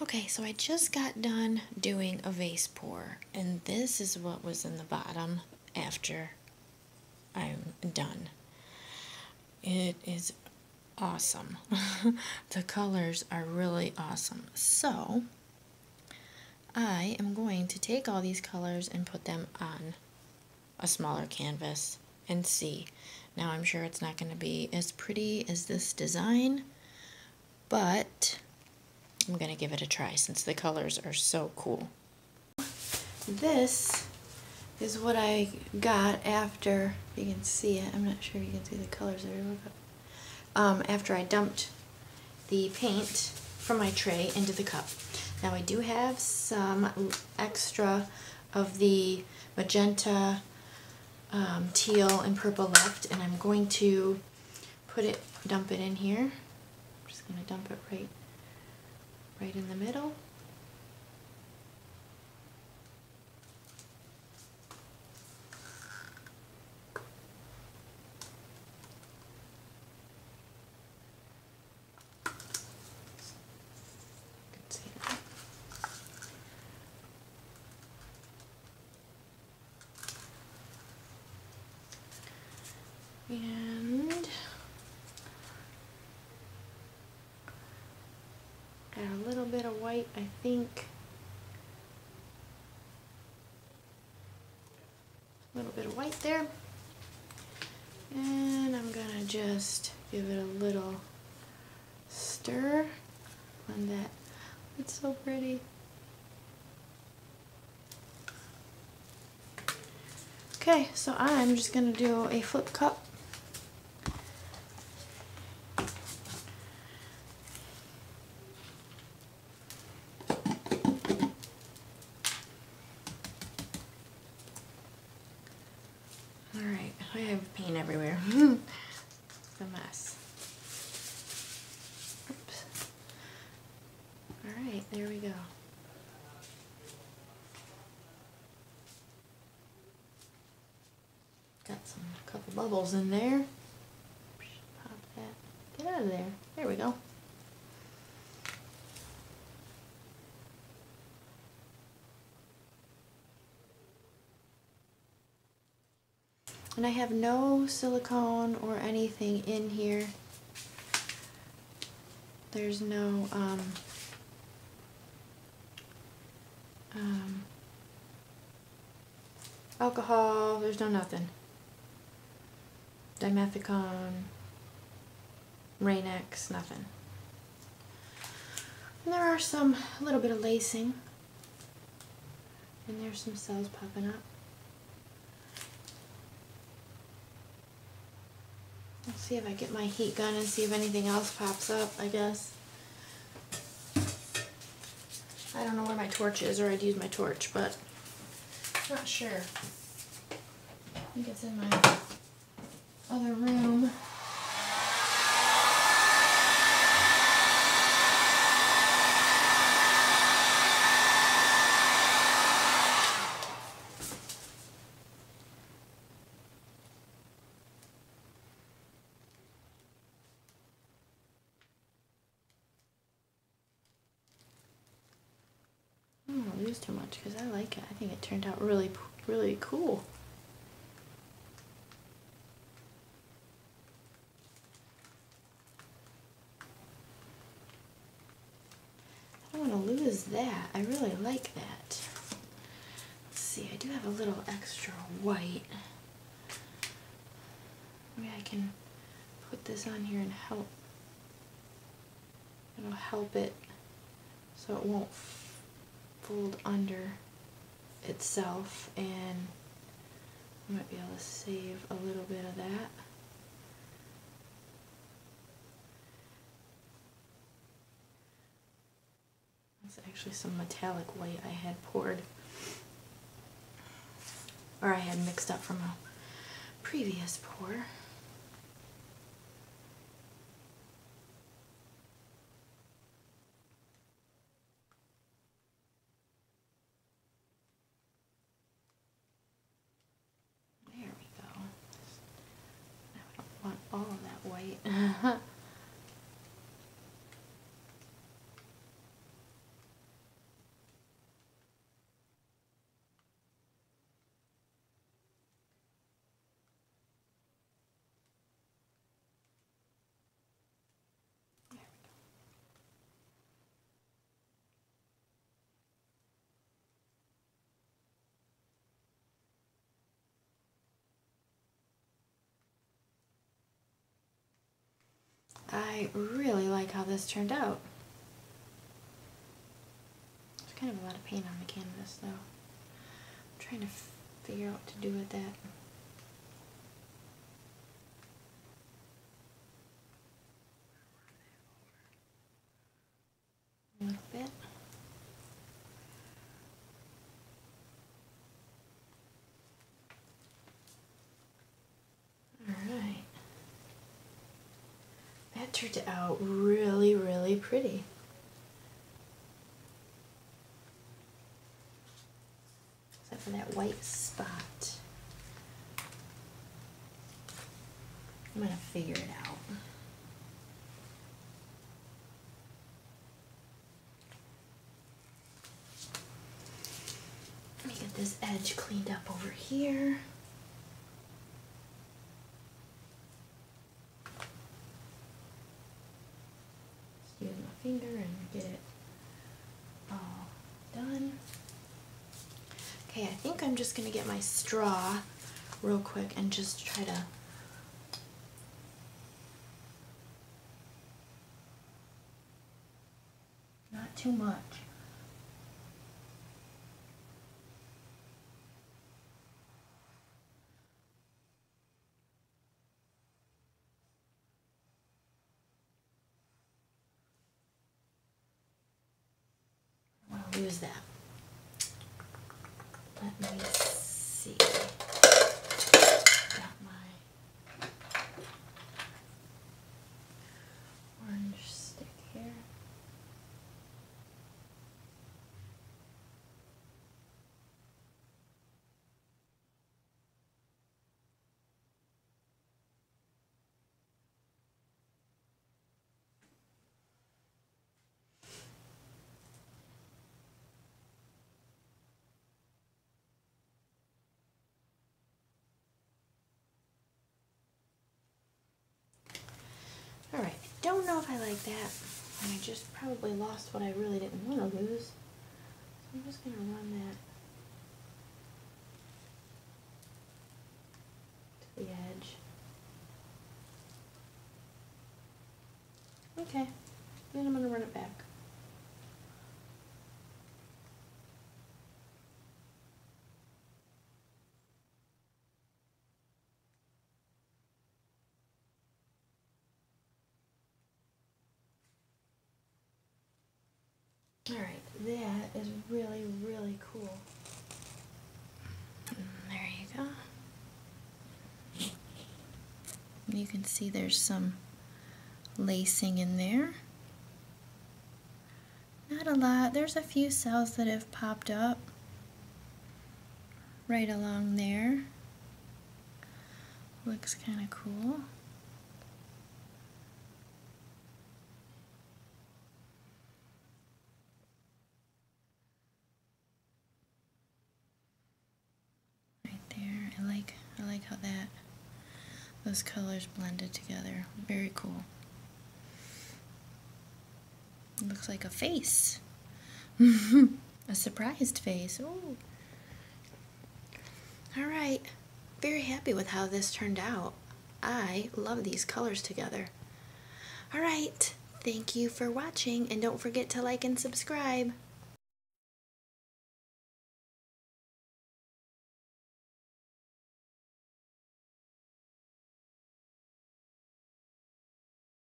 Okay, so I just got done doing a vase pour, and this is what was in the bottom after I'm done. It is awesome. The colors are really awesome. So, I am going to take all these colors and put them on a smaller canvas and see. Now, I'm sure it's not going to be as pretty as this design, but I'm going to give it a try since the colors are so cool. This is what I got after, you can see it, I'm not sure if you can see the colors there, after I dumped the paint from my tray into the cup. Now I do have some extra of the magenta, teal, and purple left, and I'm going to dump it in here. I'm just going to dump it right in the middle. And got a little bit of white, I think. A little bit of white there. And I'm gonna just give it a little stir on that. It's so pretty. Okay, so I'm just gonna do a flip cup. Alright, I have paint everywhere. It's a mess. Oops. Alright, there we go. Got a couple bubbles in there. Pop that. Get out of there. There we go. And I have no silicone or anything in here. There's no alcohol, there's no nothing. Dimethicone, Rain-X, nothing. And there are a little bit of lacing. And there's some cells popping up. Let's see if I get my heat gun and see if anything else pops up, I guess. I don't know where my torch is, or I'd use my torch, but I'm not sure. I think it's in my other room. I don't want to lose too much because I like it. I think it turned out really, really cool. I don't want to lose that. I really like that. Let's see, I do have a little extra white. Maybe I can put this on here and help. It'll help it so it won't fold under itself, and I might be able to save a little bit of that. That's actually some metallic white I had poured, or I had mixed up from a previous pour. All of that white. I really like how this turned out. There's kind of a lot of paint on the canvas though. I'm trying to figure out what to do with that. A little bit. Alright. That turned out really, really pretty. Except for that white spot. I'm gonna figure it out. Let me get this edge cleaned up over here. Just use my finger and get it all done. Okay, I think I'm just gonna get my straw real quick and just try to not too much. I want to lose that. Let me see. Got my orange stick here. Alright, don't know if I like that. And I just probably lost what I really didn't want to lose. So I'm just going to run that to the edge. Okay, then I'm going to run it back. Alright, that is really, really cool. There you go. You can see there's some lacing in there. Not a lot. There's a few cells that have popped up right along there. Looks kind of cool. I like how those colors blended together. Very cool. It looks like a face. A surprised face. Ooh. Alright. Very happy with how this turned out. I love these colors together. Alright. Thank you for watching, and don't forget to like and subscribe.